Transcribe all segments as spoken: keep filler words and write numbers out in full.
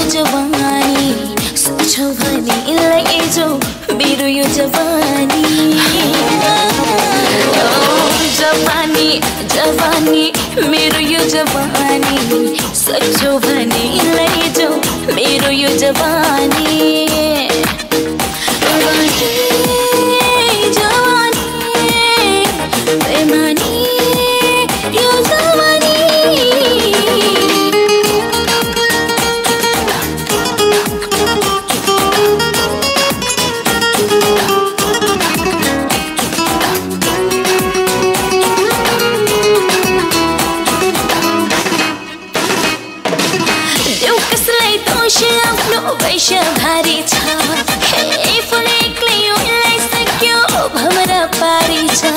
जवानी सोचो भने लैजाऊ मेरो यो जवानी जवानी जवानी मेरो यो जवानी सोचो भने लैजाऊ मेरो यो जवानी वैश्य भारी छ हे फुलेकले उनलाई सक्यो भमरा पारी छ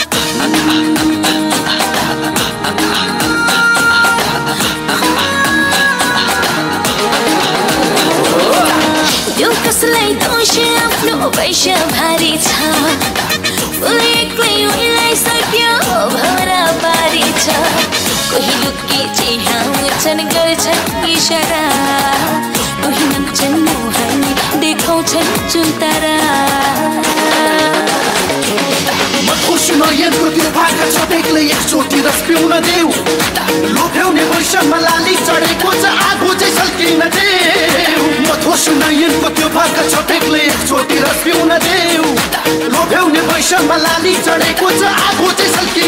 यो कसलाई दोष आफ्नो वैश्य भारी छ फुलेकले उनलाई सक्यो भमरा पारी छ कोही लुकी चिहाउँछन् गर्छन् इशारा कोही नाच्छन् मोहन देखाउँछन् चुन्तारा खुसी नयनको त्यो भाका छ बेग्लै एकचोटि रस पिउन देऊ लोभ्याउने वैषमा लाली चढेको छ आगो चाहिँ सल्किन देऊ मधुसु नयनको त्यो भाका छ बेग्लै एकचोटि रस पिउन देऊ लोभ्याउने वैषमा लाली चढेको छ आगो चाहिँ सल्किन